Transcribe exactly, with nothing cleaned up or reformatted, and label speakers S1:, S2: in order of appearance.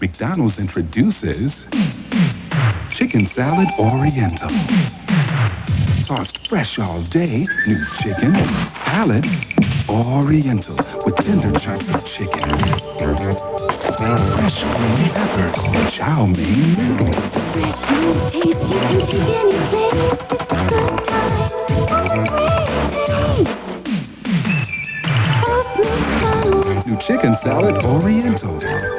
S1: McDonald's introduces Chicken Salad Oriental. Sauced fresh all day, new chicken salad Oriental with tender chunks of chicken, fresh green peppers, chow mein noodles.
S2: Fresh and tasty, you can take any place. Good time, great taste. Of McDonald's.
S1: New chicken salad Oriental.